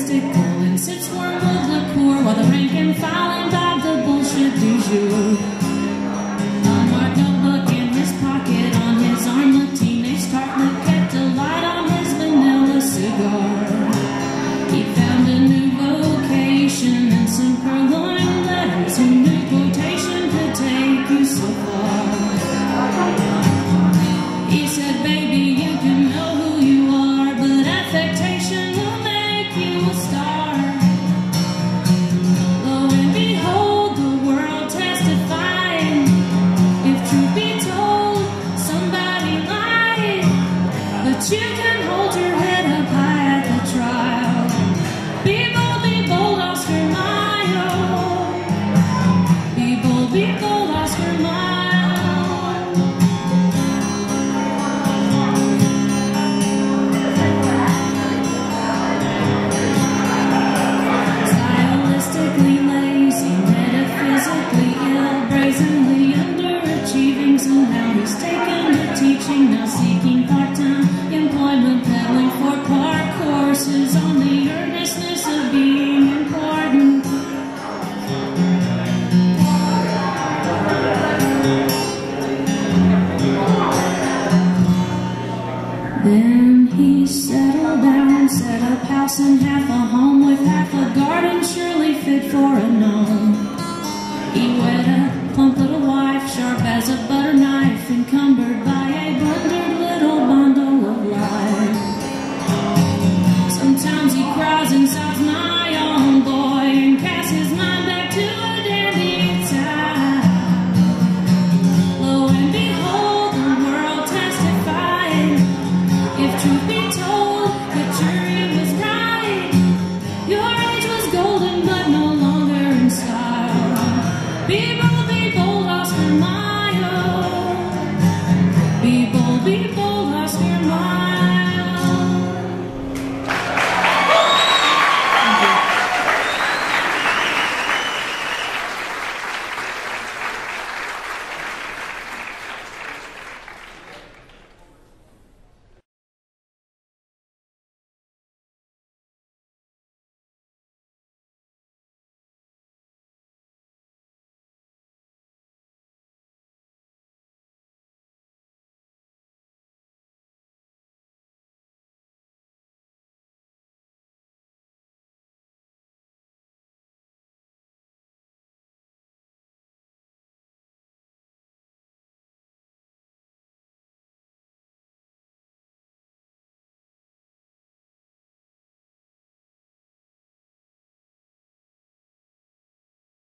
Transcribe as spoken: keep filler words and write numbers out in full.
mystical and sips wormwood liqueur while the rank and file imbibe the bullshit du jour. A marked notebook in his pocket, on his arm a teenage tartlet kept a light on his vanilla cigar. He found a new vocation and some purloined letters. Who knew quotation could take you so far? He said, baby, you can know who you are, but affectation will make you a star. Lo and behold, the world testifying. If truth be told, somebody lied. But you can hold your head up high at the trial. Be bold, be bold, Oscar Mayo. Be bold, be bold, Oscar Mayo. Stylistically lazy, metaphysically ill, brazenly underachieving. Somehow he's taken to teaching, now seeking part-time employment, peddling four-part courses on the earnestness of being important. Then he settled down, set up house and half a home with half a garden, surely fit for a gnome. He wed a plump little wife, sharp as a butter knife, encumbered by a blundered